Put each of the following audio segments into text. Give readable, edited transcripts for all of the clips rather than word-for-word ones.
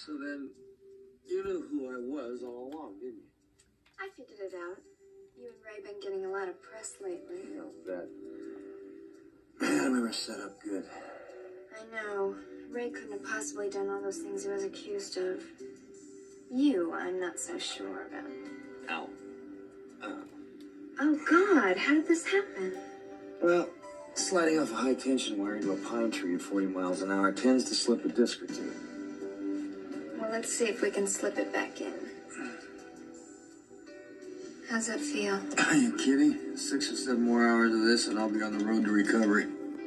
So then, you knew who I was all along, didn't you? I figured it out. You and Ray been getting a lot of press lately. You know that. Man, we were set up good. I know. Ray couldn't have possibly done all those things he was accused of. You, I'm not so sure about. Ow. Oh, God, how did this happen? Well, sliding off a high-tension wire into a pine tree at 40 miles an hour tends to slip a disc or two. Well, let's see if we can slip it back in. How's that feel? Are you kidding? 6 or 7 more hours of this and I'll be on the road to recovery.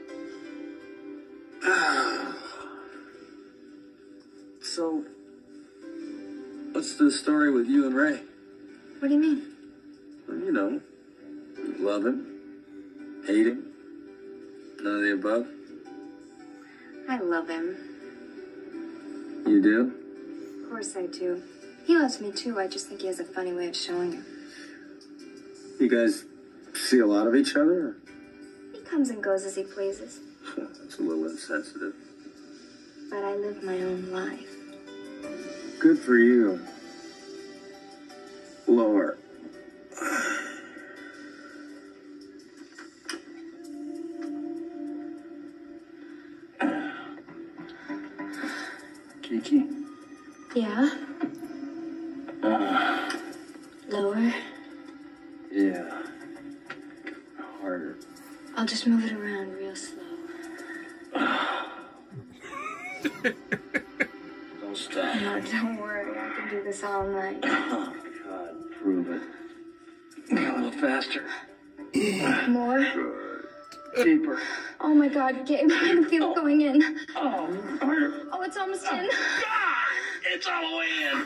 So, what's the story with you and Ray? What do you mean? Well, you know, you love him, hate him, none of the above. I love him. You do? Of course I do. He loves me too, I just think he has a funny way of showing it. You guys see a lot of each other? Or? He comes and goes as he pleases. That's a little insensitive. But I live my own life. Good for you. Lower. Kiki? Yeah? Lower? Yeah. Harder. I'll just move it around real slow. Don't stop. No, don't worry. I can do this all night. Oh, God, prove it. A little faster. More? Good. Deeper. Oh my God, Gabe, I can feel it going in. Oh, harder. Oh, it's almost in. God! It's all the way in.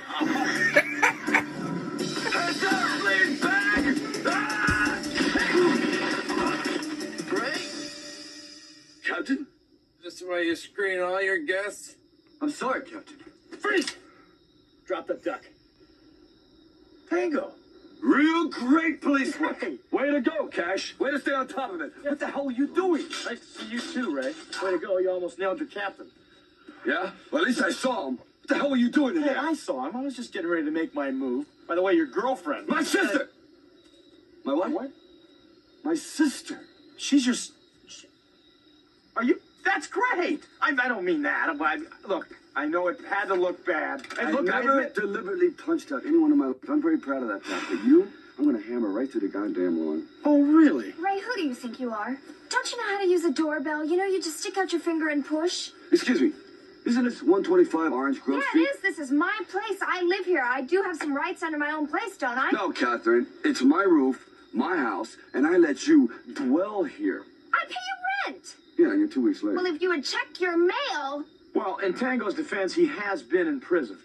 Heads up, please, back! Ah! Ray? Captain? This the way you screen all your guests? I'm sorry, Captain. Freeze! Drop the duck. Tango. Real great police work. Way to go, Cash. Way to stay on top of it. What the hell are you doing? Nice to see you too, Ray. Way to go, you almost nailed your captain. Yeah? Well, at least I saw him. What the hell were you doing in Hey, there? I saw him. I was just getting ready to make my move. By the way, your girlfriend. My sister! My what? What? My sister. She's your... Are you... That's great! I don't mean that. Look, I know it had to look bad. And look, I I never admit... deliberately punched out anyone in my life. I'm very proud of that fact. But you, I'm going to hammer right through the goddamn lawn. Oh, really? Ray, who do you think you are? Don't you know how to use a doorbell? You know, you just stick out your finger and push. Excuse me. Isn't this 125 Orange Grove Yeah, Street? it is. This is my place. I live here. I do have some rights under my own place, don't I? No, Catherine. It's my roof, my house, and I let you dwell here. I pay you rent. Yeah, and you're 2 weeks late. Well, if you had checked your mail... Well, in Tango's defense, he has been in prison.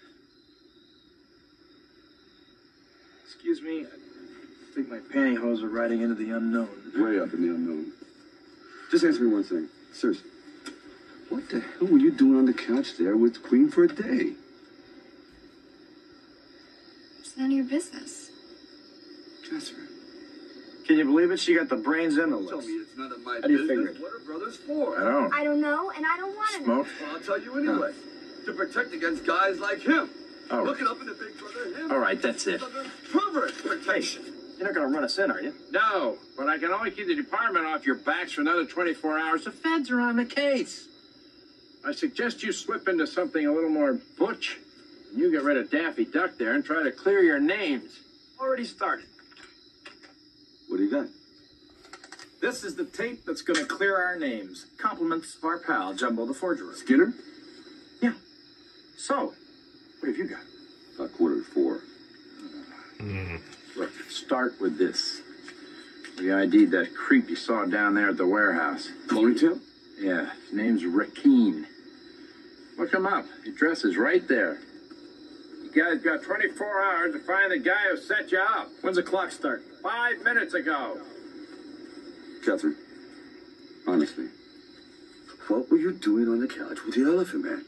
Excuse me. I think my pantyhose are riding into the unknown. Way up in the unknown. Just answer me one thing. Seriously. What the hell were you doing on the couch there with Queen for a day? It's none of your business. Catherine. Can you believe it? She got the brains and the Tell looks. me it's none of my How do you business. figure it? What are brothers for? I don't. I don't know, and I don't want to know. Smoke? Well, I'll tell you anyway. To protect against guys like him. All right. Looking up into Big Brother him. All right, that's it. Pervert protection. You're not going to run us in, are you? No, but I can only keep the department off your backs for another 24 hours. The feds are on the case. I suggest you slip into something a little more butch. And you get rid of Daffy Duck there and try to clear your names. Already started. What do you got? This is the tape that's going to clear our names. Compliments of our pal, Jumbo the Forger. Skinner? Yeah. So, what have you got? About 4:45. Look, start with this. We ID'd that creep you saw down there at the warehouse. Ponytail? Yeah, his name's Rakeen. Look him up. His address is right there. You guys got 24 hours to find the guy who set you up. When's the clock start? 5 minutes ago. Catherine, honestly, what were you doing on the couch with the elephant man?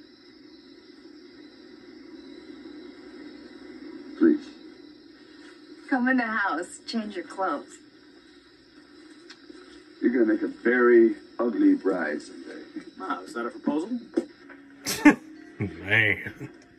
Please. Come in the house. Change your clothes. You're going to make a very ugly bride someday. Wow, is that a proposal? Man.